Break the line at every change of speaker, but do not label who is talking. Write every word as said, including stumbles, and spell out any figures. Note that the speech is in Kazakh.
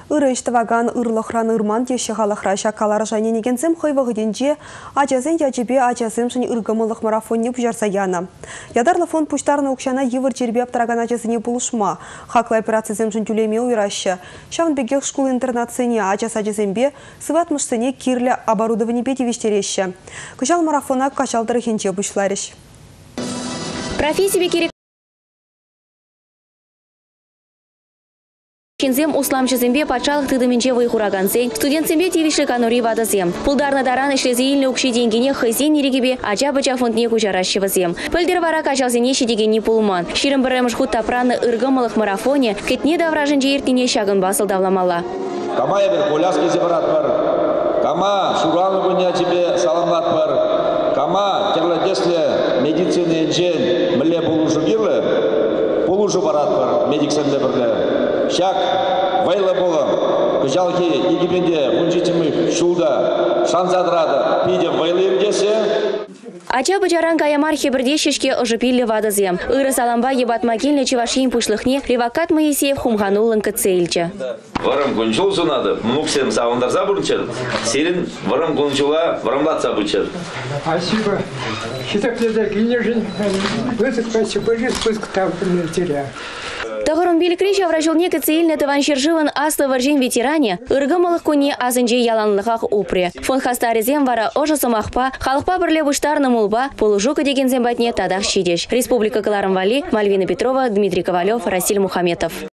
Ыры иштаваган ырлохран ырман теші халахра шакалар және негензім хойвағыденже ачазын ячебе ачазым шын ыргымылық марафонне бұжарса яна. Ядарлы фонд пуштарны ұқшана евір жербе аптыраган ачазыне бұлышма. Хақлы операция шын түлеме ұйрашы. Шавын бегех школ интернатсыне ачаз ачазымбе сыватмышсыне кирлі оборудование бетевештереші. Күшал марафона качалдыры хенче бұшларыш.
Профессия керек. Чинзем усламчызембе патшалық тыдымінче вайхураганзен, студентсембе тевишлі канури вадызем. Пулдарны даран ішлезейілні ұқши денгене хайзен нерегебе ача-бача фондне күжарашшывызем. Пілдер вара качалзене шедегенне пулман. Ширым біріміш худ тапраны ыргымылық марафоне кетне давражын жертіне шагын басыл давламала.
Кама я бір коляски зебарат бар. Кама шураны бұня тебе саламлат бар. Кама терлетесле медицины энжен міле болушу кирлі, болушу барат бар медиксенде бірлі. Шак вайлы болым, жалки египенде унжитимы шулда шанзадрады, пиде вайлы емдесе.
Ача бычаран каямар хебірде шешке ұжыпиллі вадызем. Иры саламба ебатмакеліне чевашин пушлықне Ревакат Моисеев хумханулын кыцейлчі.
Варым кончул сунады, мнуксем савандарса бұрынчыр, серін варым кончула варымлатса бычыр.
Спасибо. Хитакледа гинежин, высок спасибо, спуск там теря.
Тағырын белікреш авражылне кыцейліне тываншер живын асты варжен ветеране, ыргымылық көне азынже яланлығақ упре. Фон хастарезем вара ожы сомақпа, халықпа бірле бұштарны мұлба, полужука деген зембатне тадақ шидеш. Республика Каларым Вали, Мальвина Петрова, Дмитрий Ковалев, Расиль Мухаметов.